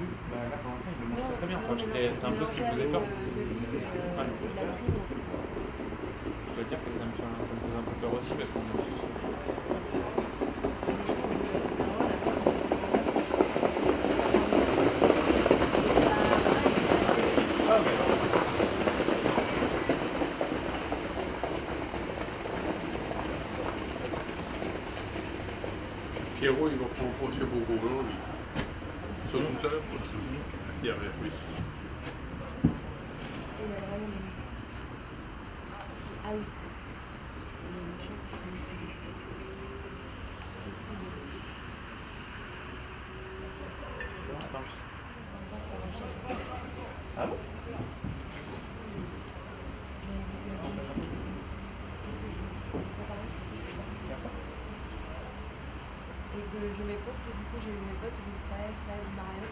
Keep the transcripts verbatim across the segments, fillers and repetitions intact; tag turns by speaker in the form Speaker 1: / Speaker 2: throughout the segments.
Speaker 1: vu, bah, là pour l'instant il le montre très très bien. Enfin, c'est un peu ce qui me faisait peur. Ouais. Je dois dire que ça me, fait, ça me faisait un peu peur aussi parce qu'on est au-dessus. Ah, mais...
Speaker 2: Pierrot, il va prendre pour chez Bourgoin, lui. Ils sont tout seuls, il a réfléchi.
Speaker 3: Ah oui.
Speaker 1: Ah bon?
Speaker 3: Et que je mes potes, du coup j'ai eu mes potes, Israël, Israël, Marion.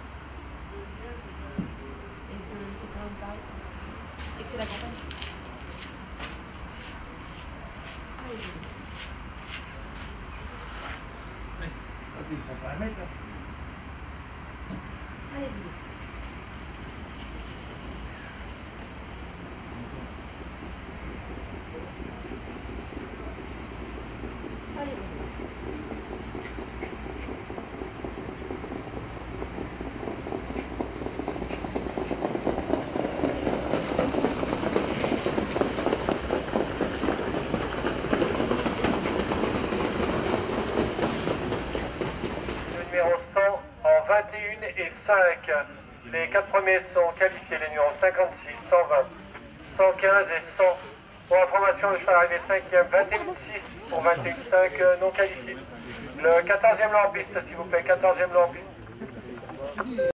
Speaker 3: Et que c'est quand même pareil. Et que c'est la campagne. Ah oui.
Speaker 1: Ah, tu ne prends pas un mètre, là.
Speaker 3: Allez, vous. Allez, vous.
Speaker 4: Numéro cent en vingt et un et cinq. Les quatre premiers sont qualifiés, les numéros cinquante-six, cent vingt, cent quinze et cent. Pour information, le cheval arrivé cinquième, vingt et un six pour vingt et un cinq non qualifiés. Le quatorzième lampiste, s'il vous plaît, quatorzième lampiste.